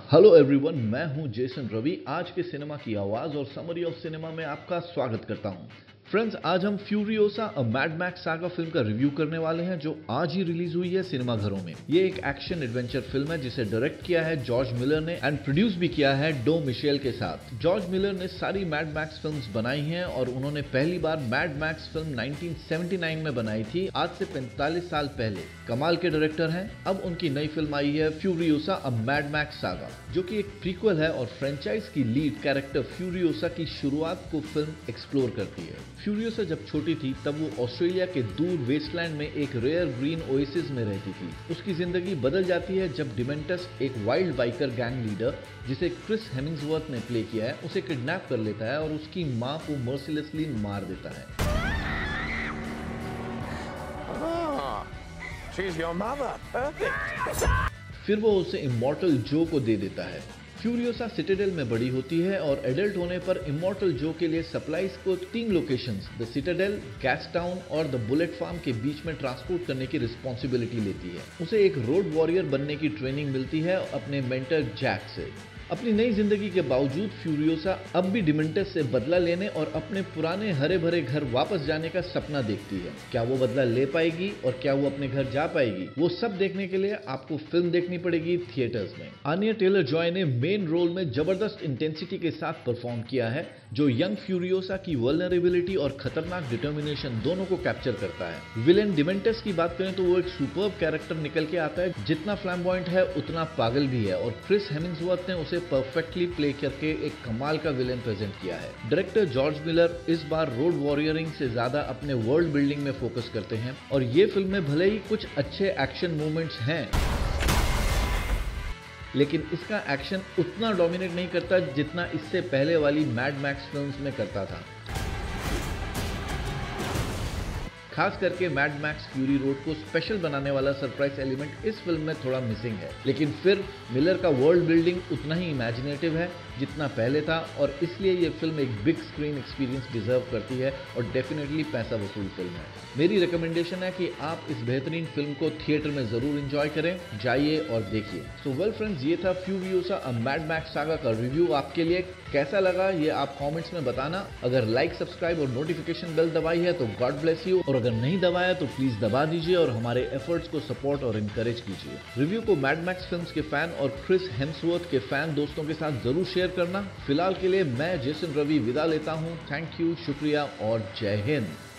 Hello everyone, मैं हूं Jason Ravi. आज के सिनेमा की आवाज और समरी ऑफ सिनेमा में आपका स्वागत करता हूं। फ्रेंड्स, आज हम Furiosa a Mad Max saga film का रिव्यू करने वाले हैं जो आज ही रिलीज हुई है सिनेमाघरों में। ये एक एक्शन एडवेंचर फिल्म है जिसे डायरेक्ट किया है जॉर्ज मिलर ने एंड प्रोड्यूस भी किया है डो मिशेल के साथ। जॉर्ज मिलर ने सारी मैड मैक्स फिल्म्स बनाई हैं और उन्होंने पहली बार मैड मैक्स फिल्म 1979 में बनाई थी, आज से 45 साल पहले। कमाल के डायरेक्टर हैं। अब उनकी नई फिल्म आई है Furiosa a Mad Max saga, जो कि एक प्रीक्वल है और फ्रेंचाइज की लीड कैरेक्टर फ्यूरियोसा की शुरुआत को फिल्म एक्सप्लोर करती है। फ्यूरियोसा जब छोटी थी तब वो ऑस्ट्रेलिया के दूर वेस्टलैंड में एक रेयर ग्रीन ओएसिस में रहती थी। उसकी जिंदगी बदल जाती है जब डिमेंटस, एक वाइल्ड बाइकर गैंग लीडर जिसे क्रिस हेमिंग्सवर्थ ने प्ले किया है, उसे किडनैप कर लेता है और उसकी मां को मर्सिलेसली मार देता है। She's your mother. फिर वो उसे इमॉर्टल जो को दे देता है। फ्यूरियोसा सिटाडेल में बड़ी होती है और एडल्ट होने पर इमॉर्टल जो के लिए सप्लाईज को 3 locations, the Citadel, Gas Town और द बुलेट फार्म के बीच में ट्रांसपोर्ट करने की रिस्पॉन्सिबिलिटी लेती है। उसे एक रोड वॉरियर बनने की ट्रेनिंग मिलती है अपने मेंटर जैक से। अपनी नई जिंदगी के बावजूद फ्यूरियोसा अब भी डिमेंटस से बदला लेने और अपने पुराने हरे भरे घर वापस जाने का सपना देखती है। क्या वो बदला ले पाएगी और क्या वो अपने घर जा पाएगी, वो सब देखने के लिए आपको फिल्म देखनी पड़ेगी थिएटर्स में। आनिया टेलर जॉय ने मेन रोल में जबरदस्त इंटेंसिटी के साथ परफॉर्म किया है, जो यंग फ्यूरियोसा की वल्नरेबिलिटी और खतरनाक डिटर्मिनेशन दोनों को कैप्चर करता है। विलेन डिमेंटस की बात करें तो वो एक सुपर्ब कैरेक्टर निकल के आता है, जितना फ्लैम्बॉयंट है उतना पागल भी है, और क्रिस हेमिंग्सवर्थ ने उसे परफेक्टली प्ले करके एक कमाल का विलेन प्रेजेंट किया है। डायरेक्टर जॉर्ज मिलर इस बार रोड वॉरियरिंग से ज्यादा अपने वर्ल्ड बिल्डिंग में फोकस करते हैं, और ये फिल्म में भले ही कुछ अच्छे एक्शन मूवमेंट्स हैं, लेकिन इसका एक्शन उतना डोमिनेट नहीं करता जितना इससे पहले वाली मैड मैक्स फिल्म्स में करता था। खास करके मैड मैक्स फ्यूरी रोड को स्पेशल बनाने वाला सरप्राइज एलिमेंट इस फिल्म में थोड़ा मिसिंग है, लेकिन फिर मिलर का वर्ल्ड बिल्डिंग उतना ही इमेजिनेटिव है जितना पहले था, और इसलिए ये फिल्म एक बिग स्क्रीन एक्सपीरियंस डिजर्व करती है और डेफिनेटली पैसा वसूल फिल्म है। मेरी रिकमेंडेशन है कि आप इस बेहतरीन फिल्म को थिएटर में जरूर एंजॉय करें, जाइए और देखिए। सो वेल फ्रेंड्स, ये था Furiosa a Mad Max saga का रिव्यू। आपके लिए कैसा लगा ये आप कमेंट्स में बताना। अगर लाइक, सब्सक्राइब और नोटिफिकेशन बेल दबाई है तो गॉड ब्लेस यू, और अगर नहीं दबाया तो प्लीज दबा दीजिए और हमारे एफर्ट्स को सपोर्ट और इंकरेज कीजिए। रिव्यू को मैड मैक्स फिल्म्स के फैन और क्रिस हेम्सवर्थ के फैन दोस्तों के साथ जरूर शेयर करना। फिलहाल के लिए मैं जेसन रवि विदा लेता हूं। थैंक यू, शुक्रिया और जय हिंद।